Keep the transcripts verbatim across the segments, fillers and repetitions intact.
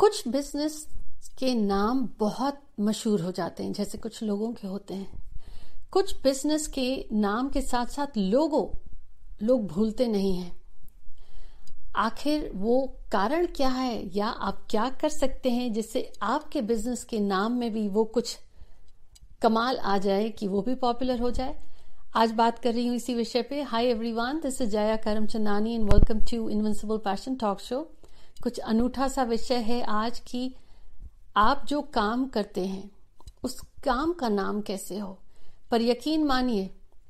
कुछ बिजनेस के नाम बहुत मशहूर हो जाते हैं, जैसे कुछ लोगों के होते हैं। कुछ बिजनेस के नाम के साथ साथ लोगो लोग भूलते नहीं हैं। आखिर वो कारण क्या है, या आप क्या कर सकते हैं जिससे आपके बिजनेस के नाम में भी वो कुछ कमाल आ जाए कि वो भी पॉपुलर हो जाए। आज बात कर रही हूँ इसी विषय पे। Hi everyone, this is Jaya Karamchandani and welcome to invincible passion talk show. कुछ अनूठा सा विषय है आज कि आप जो काम करते हैं उस काम का नाम कैसे हो। पर यकीन मानिए,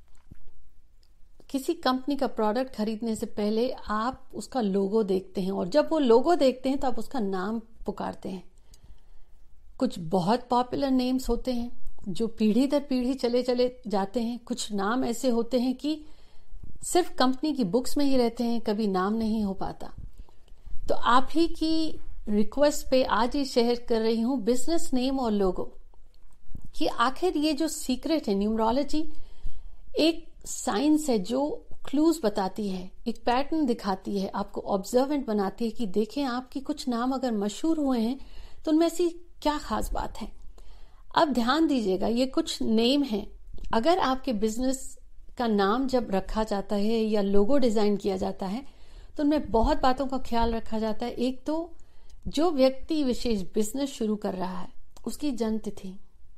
किसी कंपनी का प्रोडक्ट खरीदने से पहले आप उसका लोगो देखते हैं, और जब वो लोगो देखते हैं तो आप उसका नाम पुकारते हैं। कुछ बहुत पॉपुलर नेम्स होते हैं जो पीढ़ी दर पीढ़ी चले चले जाते हैं। कुछ नाम ऐसे होते हैं कि सिर्फ कंपनी की बुक्स में ही रहते हैं, कभी नाम नहीं हो पाता। तो आप ही की रिक्वेस्ट पे आज ही शेयर कर रही हूं बिजनेस नेम और लोगो, कि आखिर ये जो सीक्रेट है, न्यूमरोलॉजी एक साइंस है जो क्लूज बताती है, एक पैटर्न दिखाती है, आपको ऑब्जर्वेंट बनाती है कि देखें आपकी कुछ नाम अगर मशहूर हुए हैं तो उनमें ऐसी क्या खास बात है। अब ध्यान दीजिएगा, ये कुछ नेम हैं। अगर आपके बिजनेस का नाम जब रखा जाता है या लोगो डिजाइन किया जाता है तो उनमें बहुत बातों का ख्याल रखा जाता है। एक तो जो व्यक्ति विशेष बिजनेस शुरू कर रहा है उसकी जन्म तिथि,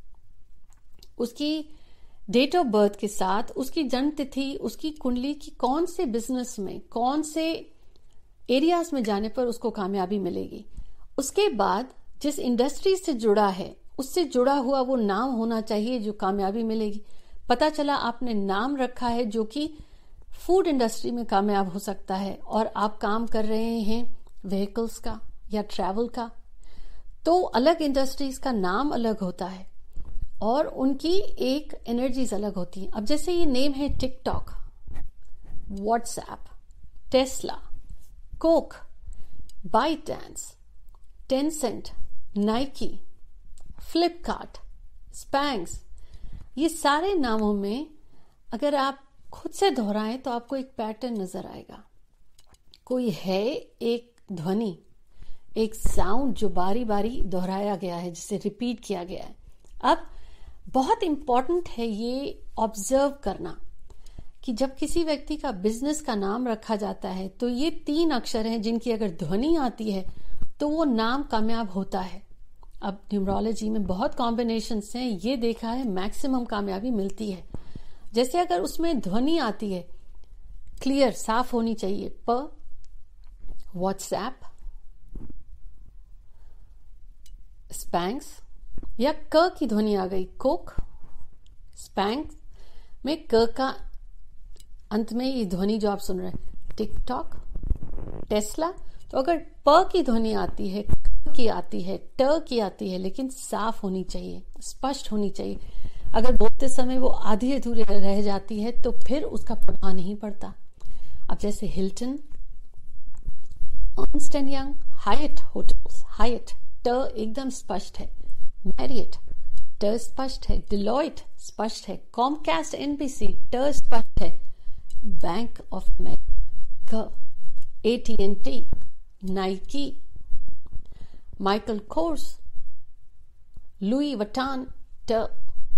उसकी डेट ऑफ बर्थ के साथ उसकी जन्म तिथि, उसकी कुंडली की कौन से बिजनेस में, कौन से एरियाज में जाने पर उसको कामयाबी मिलेगी। उसके बाद जिस इंडस्ट्री से जुड़ा है उससे जुड़ा हुआ वो नाम होना चाहिए जो कामयाबी मिलेगी। पता चला आपने नाम रखा है जो कि फूड इंडस्ट्री में कामयाब हो सकता है और आप काम कर रहे हैं व्हीकल्स का या ट्रैवल का, तो अलग इंडस्ट्रीज का नाम अलग होता है और उनकी एक एनर्जीज अलग होती हैं। अब जैसे ये नेम है TikTok, WhatsApp, Tesla, Coke, ByteDance, Tencent, Nike, Flipkart, Spanx, ये सारे नामों में अगर आप खुद से दोहराएं तो आपको एक पैटर्न नजर आएगा। कोई है एक ध्वनि, एक साउंड जो बारी बारी दोहराया गया है, जिसे रिपीट किया गया है। अब बहुत इंपॉर्टेंट है ये ऑब्जर्व करना कि जब किसी व्यक्ति का बिजनेस का नाम रखा जाता है तो ये तीन अक्षर हैं जिनकी अगर ध्वनि आती है तो वो नाम कामयाब होता है। अब न्यूमरोलॉजी में बहुत कॉम्बिनेशंस हैं, ये देखा है मैक्सिमम कामयाबी मिलती है। जैसे अगर उसमें ध्वनि आती है, क्लियर, साफ होनी चाहिए, प, व्हाट्सएप, स्पैंक्स, या क की ध्वनि आ गई, कोक, स्पैंक्स में क का अंत में ये ध्वनि जो आप सुन रहे हैं, टिकटॉक, टेस्ला। तो अगर प की ध्वनि आती है, क की आती है, ट की आती है, लेकिन साफ होनी चाहिए, स्पष्ट होनी चाहिए। अगर बोलते समय वो आधी अधूरी रह जाती है तो फिर उसका प्रभाव नहीं पड़ता। अब जैसे Hilton, Ernst and Young, Hyatt hotels, Hyatt, ट एकदम स्पष्ट है, मैरियट, ट स्पष्ट है, डिलॉयट स्पष्ट है, कॉमकास्ट एनबीसी, ट स्पष्ट है, बैंक ऑफ अमेरिका, एटीएनटी, Nike, Michael Kors, Louis Vuitton, ट।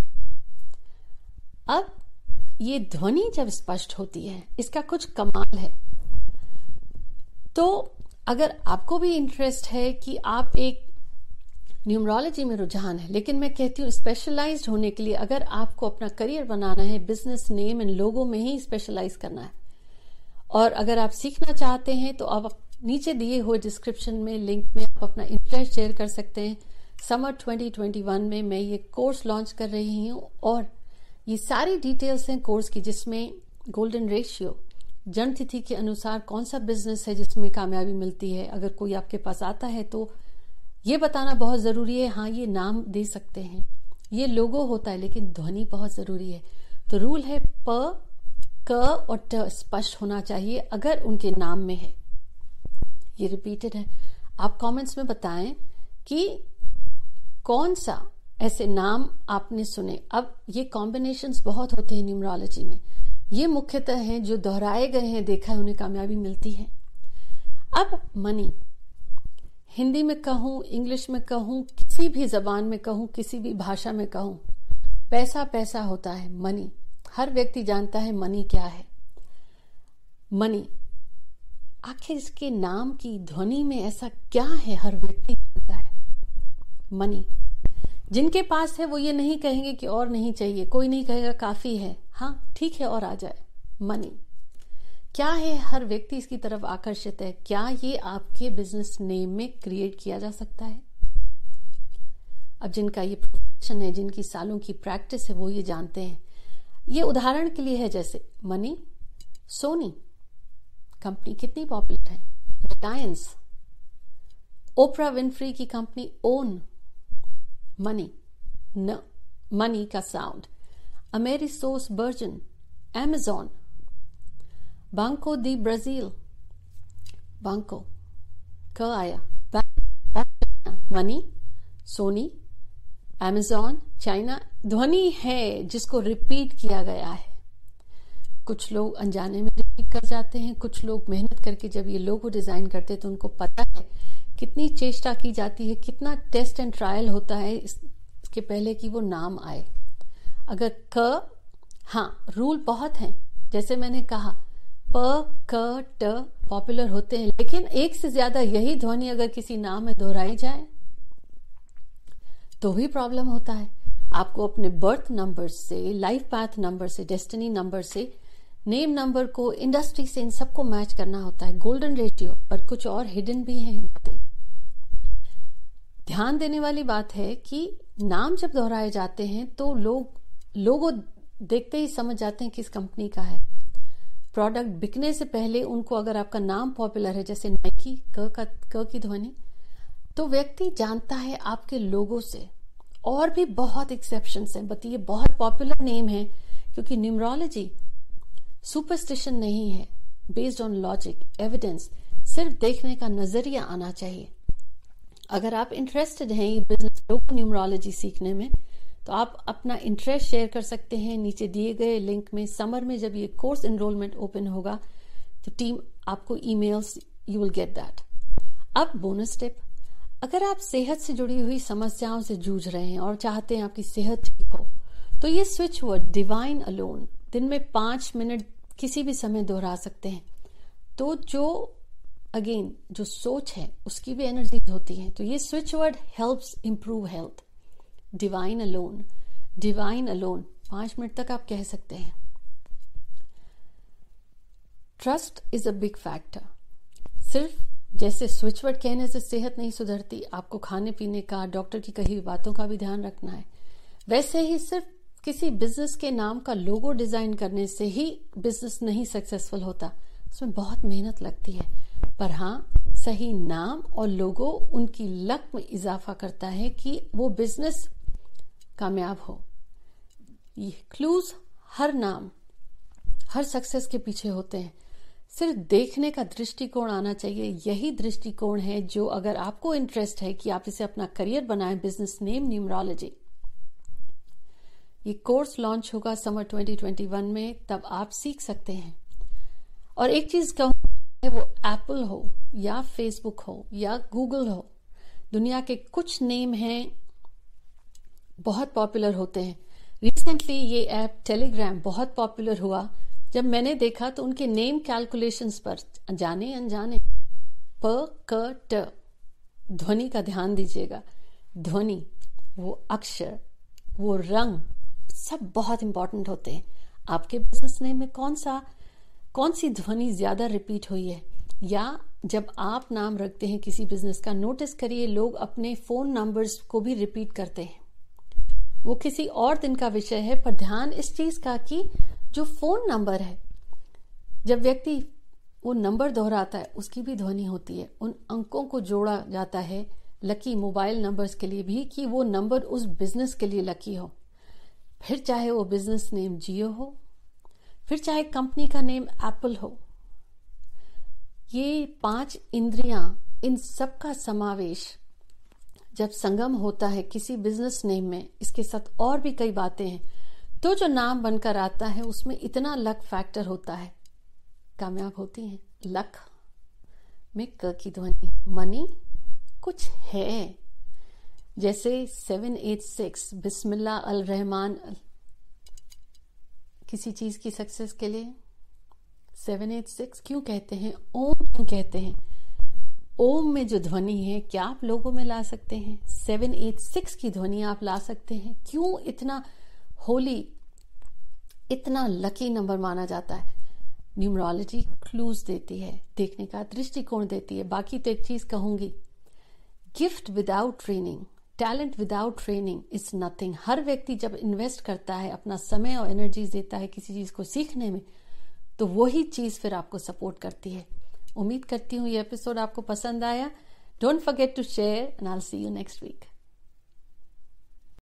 अब ये ध्वनि जब स्पष्ट होती है इसका कुछ कमाल है। तो अगर आपको भी इंटरेस्ट है कि आप एक न्यूमरोलॉजी में रुझान है, लेकिन मैं कहती हूँ स्पेशलाइज्ड होने के लिए, अगर आपको अपना करियर बनाना है, बिजनेस नेम एंड लोगो में ही स्पेशलाइज करना है, और अगर आप सीखना चाहते हैं तो आप नीचे दिए हुए डिस्क्रिप्शन में लिंक में आप अपना इंटरेस्ट शेयर कर सकते हैं। समर ट्वेंटी ट्वेंटी वन में मैं ये कोर्स लॉन्च कर रही हूँ और ये सारी डिटेल्स हैं कोर्स की, जिसमें गोल्डन रेशियो, जन्म तिथि के अनुसार कौन सा बिजनेस है जिसमें कामयाबी मिलती है। अगर कोई आपके पास आता है तो ये बताना बहुत जरूरी है, हाँ ये नाम दे सकते हैं, ये लोगो होता है, लेकिन ध्वनि बहुत जरूरी है। तो रूल है प, क और ट स्पष्ट होना चाहिए अगर उनके नाम में है। ये रिपीटेड है। आप कमेंट्स में बताएं कि कौन सा ऐसे नाम आपने सुने। अब ये कॉम्बिनेशंस बहुत होते हैं न्यूमरोलॉजी में, ये मुख्यतः हैं जो दोहराए गए हैं, देखा है उन्हें कामयाबी मिलती है। अब मनी, हिंदी में कहूं, इंग्लिश में कहूं, किसी भी जबान में कहूं, किसी भी भाषा में कहूं, पैसा पैसा होता है, मनी। हर व्यक्ति जानता है मनी क्या है। मनी, आखिर इसके नाम की ध्वनि में ऐसा क्या है, हर व्यक्ति जानता है। मनी, जिनके पास है वो ये नहीं कहेंगे कि और नहीं चाहिए, कोई नहीं कहेगा काफी है, हाँ ठीक है और आ जाए। मनी क्या है, हर व्यक्ति इसकी तरफ आकर्षित है। क्या ये आपके बिजनेस नेम में क्रिएट किया जा सकता है? अब जिनका ये प्रोफेशन है, जिनकी सालों की प्रैक्टिस है, वो ये जानते हैं। ये उदाहरण के लिए है, जैसे मनी, सोनी कंपनी कितनी पॉपुलर है, रिलायंस, ओपरा विनफ्री की कंपनी ओन, मनी न मनी का sound, Amerisource Bergen, Amazon, Banco do Brasil, Banco क आया, मनी, सोनी, अमेजॉन, चाइना। ध्वनि है जिसको रिपीट किया गया है। कुछ लोग अनजाने में रिपीट कर जाते हैं, कुछ लोग मेहनत करके जब ये लोगो डिजाइन करते हैं तो उनको पता है कितनी चेष्टा की जाती है, कितना टेस्ट एंड ट्रायल होता है इसके पहले कि वो नाम आए। अगर क, हाँ रूल बहुत हैं, जैसे मैंने कहा प, क, ट पॉपुलर होते हैं, लेकिन एक से ज्यादा यही ध्वनि अगर किसी नाम में दोहराई जाए तो भी प्रॉब्लम होता है। आपको अपने बर्थ नंबर से, लाइफ पाथ नंबर से, डेस्टिनी नंबर से, नेम नंबर को, इंडस्ट्री से, इन सबको मैच करना होता है, गोल्डन रेशियो। पर कुछ और हिडन भी हैं बातें। ध्यान देने वाली बात है कि नाम जब दोहराए जाते हैं तो लोग लोगो देखते ही समझ जाते हैं किस कंपनी का है। प्रोडक्ट बिकने से पहले उनको, अगर आपका नाम पॉपुलर है, जैसे नाइकी, क का क की ध्वनि, तो व्यक्ति जानता है आपके लोगो से। और भी बहुत एक्सेप्शंस हैं, बट ये बहुत पॉपुलर नेम है क्योंकि न्यूमरोलॉजी सुपरस्टिशन नहीं है, बेस्ड ऑन लॉजिक, एविडेंस। सिर्फ देखने का नजरिया आना चाहिए। अगर आप इंटरेस्टेड हैं ये बिजनेस लोगो न्यूमरोलॉजी सीखने में, तो आप अपना इंटरेस्ट शेयर कर सकते हैं नीचे दिए गए लिंक में। समर में जब ये कोर्स एनरोलमेंट ओपन होगा तो टीम आपको emails, you will get that. अब बोनस टिप, अगर आप सेहत से जुड़ी हुई समस्याओं से जूझ रहे हैं और चाहते हैं आपकी सेहत ठीक हो, तो ये स्विच वर्ड डिवाइन अलोन दिन में पांच मिनट किसी भी समय दोहरा सकते हैं। तो जो अगेन जो सोच है उसकी भी एनर्जी होती है। तो ये switch word helps improve health. Divine alone, divine alone पांच मिनट तक आप कह सकते हैं। Trust is a big factor. सिर्फ जैसे स्विच वर्ड कहने से सेहत नहीं सुधरती, आपको खाने पीने का, डॉक्टर की कही हुई बातों का भी ध्यान रखना है। वैसे ही सिर्फ किसी बिजनेस के नाम का लोगो डिजाइन करने से ही बिजनेस नहीं सक्सेसफुल होता, उसमें बहुत मेहनत लगती है। पर हाँ, सही नाम और लोगो उनकी लक में इजाफा करता है कि वो बिजनेस कामयाब हो। ये क्लूज हर नाम, हर सक्सेस के पीछे होते हैं। सिर्फ देखने का दृष्टिकोण आना चाहिए। यही दृष्टिकोण है जो, अगर आपको इंटरेस्ट है कि आप इसे अपना करियर बनाएं, बिजनेस नेम न्यूमरोलॉजी, ये कोर्स लॉन्च होगा समर ट्वेंटी ट्वेंटी वन में, तब आप सीख सकते हैं। और एक चीज कहूं, वो एप्पल हो या फेसबुक हो या गूगल हो, दुनिया के कुछ नेम हैं बहुत पॉपुलर होते हैं। रिसेंटली ये ऐप टेलीग्राम बहुत पॉपुलर हुआ। जब मैंने देखा तो उनके नेम कैलकुलेशंस पर जाने अनजाने प क ट ध्वनि का ध्यान दीजिएगा। ध्वनि, वो अक्षर, वो रंग, सब बहुत इंपॉर्टेंट होते हैं। आपके बिजनेस नेम में कौन सा कौन सी ध्वनि ज्यादा रिपीट हुई है, या जब आप नाम रखते हैं किसी बिजनेस का, नोटिस करिए लोग अपने फोन नंबर्स को भी रिपीट करते हैं। वो किसी और दिन का विषय है, पर ध्यान इस चीज का कि जो फोन नंबर है, जब व्यक्ति वो नंबर दोहराता है उसकी भी ध्वनि होती है। उन अंकों को जोड़ा जाता है लकी मोबाइल नंबर्स के लिए भी, कि वो नंबर उस बिजनेस के लिए लकी हो। फिर चाहे वो बिजनेस नेम जियो हो, फिर चाहे कंपनी का नेम एप्पल हो। ये पांच इंद्रियां, इन सब का समावेश जब संगम होता है किसी बिजनेस नेम में, इसके साथ और भी कई बातें हैं, तो जो नाम बनकर आता है उसमें इतना लक फैक्टर होता है, कामयाब होती हैं। लक में क की ध्वनि, मनी कुछ है। जैसे सेवन एट सिक्स बिस्मिल्लाह अल रहमान, किसी चीज की सक्सेस के लिए सेवन एट सिक्स क्यों कहते हैं, ओम क्यों कहते हैं? ओम में जो ध्वनि है क्या आप लोगों में ला सकते हैं? सेवन एट सिक्स की ध्वनि आप ला सकते हैं। क्यों इतना होली, इतना लकी नंबर माना जाता है? न्यूमरोलॉजी क्लूज देती है, देखने का दृष्टिकोण देती है। बाकी तो एक चीज कहूंगी, gift without training, talent without training is nothing. हर व्यक्ति जब इन्वेस्ट करता है, अपना समय और एनर्जी देता है किसी चीज को सीखने में, तो वही चीज फिर आपको सपोर्ट करती है। उम्मीद करती हूँ ये एपिसोड आपको पसंद आया। Don't forget to share and I will see you next week.